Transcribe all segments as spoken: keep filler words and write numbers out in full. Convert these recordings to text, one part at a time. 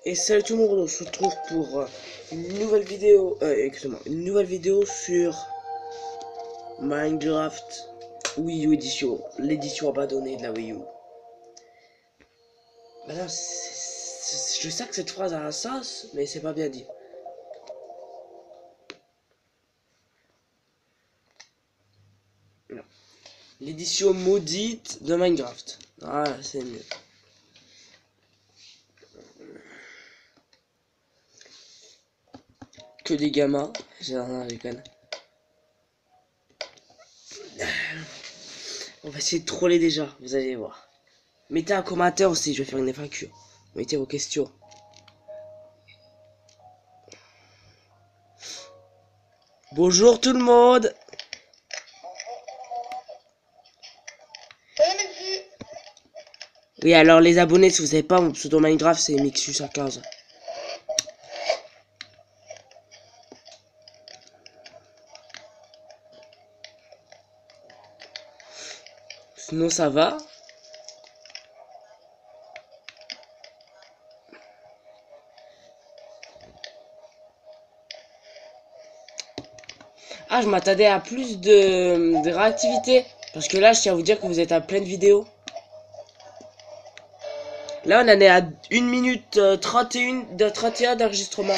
Et salut tout le monde, on se retrouve pour euh, une nouvelle vidéo, euh, excusez-moi, une nouvelle vidéo sur Minecraft Wii U édition, l'édition abandonnée de la Wii U. Maintenant, je sais que cette phrase a un sens, mais c'est pas bien dit. L'édition maudite de Minecraft. Ah, c'est mieux. Que des gamins, j'ai rien avec elle. On va essayer de troller déjà, vous allez voir. Mettez un commentaire aussi, je vais faire une F A Q. Mettez vos questions. Bonjour tout le monde. Oui, alors les abonnés, si vous savez pas, mon pseudo Minecraft c'est Mixus à quinze. Sinon ça va. Ah, je m'attendais à plus de, de réactivité. Parce que là, je tiens à vous dire que vous êtes à pleine vidéo. Là, on en est à une minute euh, trente et un de trente et un d'enregistrement.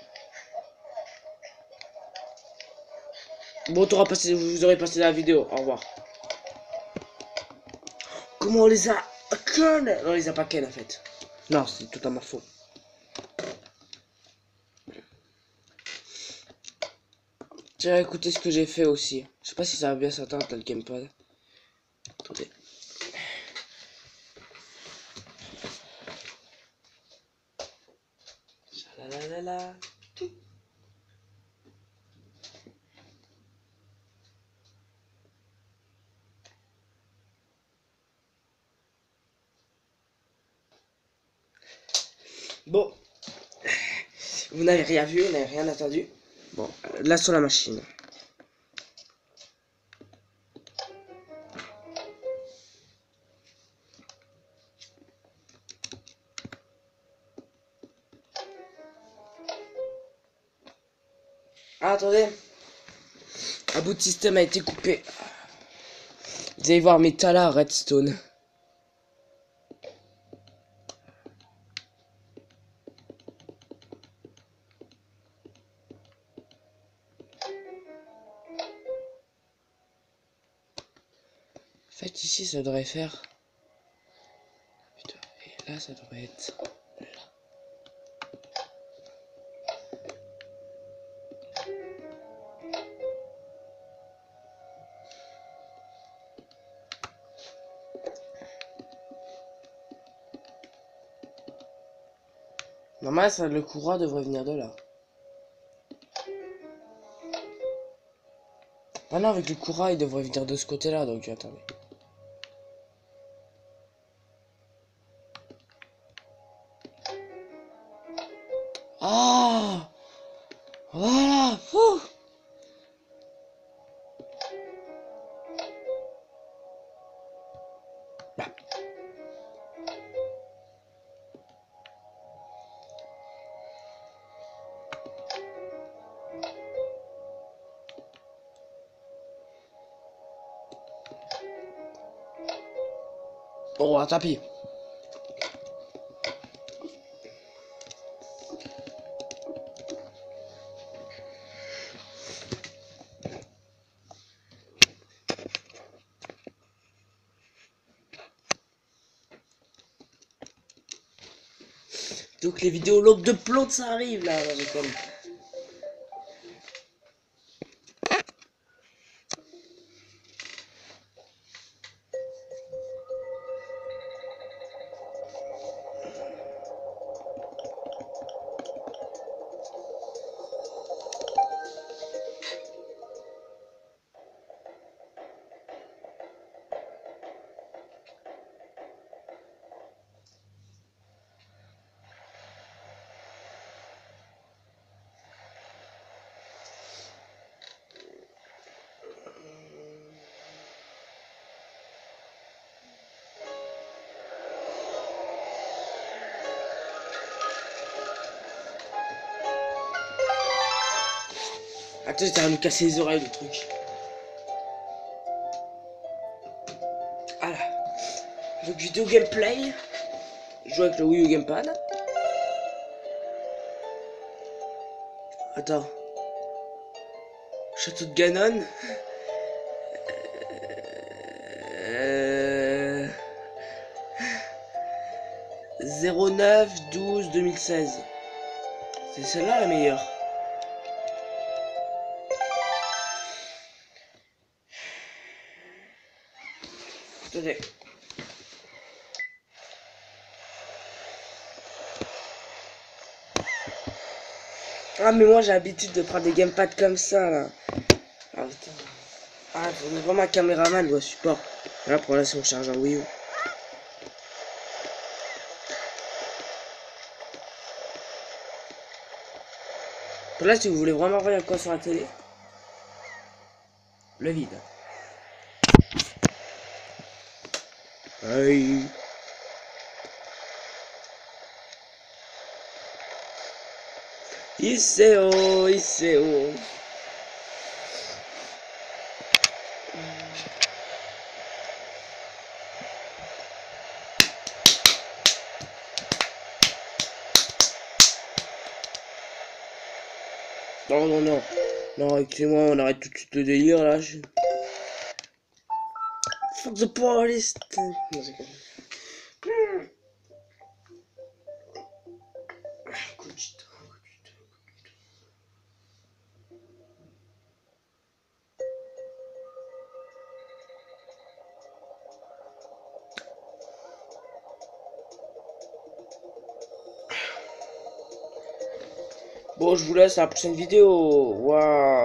Bon, t'auras passé, vous aurez passé la vidéo. Au revoir. Comment on les a ken? Non, on les a pas ken en fait. Non, c'est totalement faux. Tiens, écoutez ce que j'ai fait aussi. Je sais pas si ça va bien s'entendre dans le gamepad. Attendez. Chalalala. Bon, vous n'avez rien vu, vous n'avez rien entendu. Bon, là sur la machine. Ah, attendez. Un bout de système a été coupé. Vous allez voir mes talas redstone. En fait, ici, ça devrait faire... Putain, et là, ça devrait être... Là. Normalement, ça, le courant devrait venir de là. Ah non, avec le courant, il devrait venir de ce côté-là, donc attendez. Ah, voilà. Ouh. Bah. Oh, un tapis. Donc les vidéos longues de plantes, ça arrive là, là comme... Attends, j'étais à nous casser les oreilles, le truc. Voilà. Donc, vidéo gameplay. Je joue avec le Wii U Gamepad. Attends. Château de Ganon. Euh... zéro neuf douze deux mille seize. C'est celle-là la meilleure. Attendez. Ah mais moi j'ai l'habitude de prendre des gamepads comme ça là. Ah putain. Ah on est vraiment un caméraman doit support. Là pour là si on charge un Wii U. Là si vous voulez vraiment voir quoi sur la télé. Le vide. Aïe. Iseo, Iseo. Non, non, non. Non, excusez-moi, on arrête tout de suite le délire là. Je... Fuck the police. Non, c'est quoi? Bon, je vous laisse à la prochaine vidéo. Waouh.